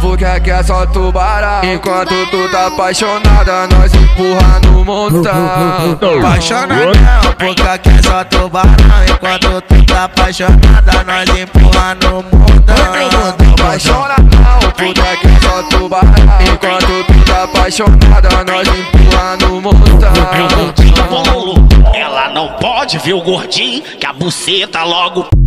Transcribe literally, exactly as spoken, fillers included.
porque aqui é só tubarão. Enquanto tu tá apaixonada, nós empurra no montão. Apaixonadão, porque aqui é só tubarão. Enquanto tu tá apaixonada, nós empurra no montão. Apaixona não, porque aqui é só tubarão. Enquanto tu tá apaixonada, nós empurra no montão. Ela não pode ver o gordinho, que a buceta logo